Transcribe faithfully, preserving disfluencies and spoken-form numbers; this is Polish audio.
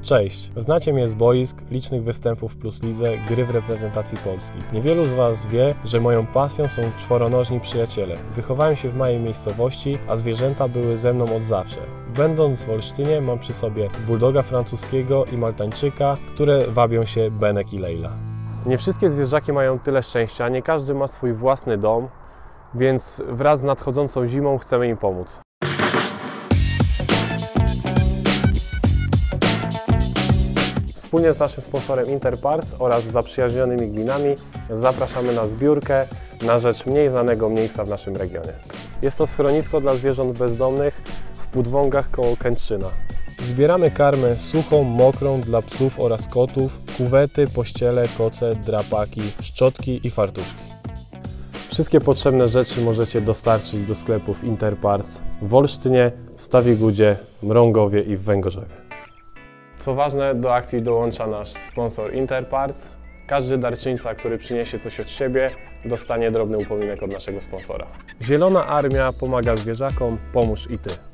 Cześć, znacie mnie z boisk, licznych występów w Plus Lidze, gry w reprezentacji Polski. Niewielu z Was wie, że moją pasją są czworonożni przyjaciele. Wychowałem się w małej miejscowości, a zwierzęta były ze mną od zawsze. Będąc w Olsztynie, mam przy sobie bulldoga francuskiego i maltańczyka, które wabią się Benek i Lejla. Nie wszystkie zwierzaki mają tyle szczęścia, nie każdy ma swój własny dom, więc wraz z nadchodzącą zimą chcemy im pomóc. Wspólnie z naszym sponsorem Interparks oraz zaprzyjaźnionymi gminami zapraszamy na zbiórkę na rzecz mniej znanego miejsca w naszym regionie. Jest to schronisko dla zwierząt bezdomnych w Podwągach koło Kętrzyna. Zbieramy karmę suchą, mokrą dla psów oraz kotów, kuwety, pościele, koce, drapaki, szczotki i fartuszki. Wszystkie potrzebne rzeczy możecie dostarczyć do sklepów Interparks w Olsztynie, Stawigudzie, Mrągowie i w Węgorzewie. Co ważne, do akcji dołącza nasz sponsor Interparks. Każdy darczyńca, który przyniesie coś od siebie, dostanie drobny upominek od naszego sponsora. Zielona Armia pomaga zwierzakom, pomóż i Ty.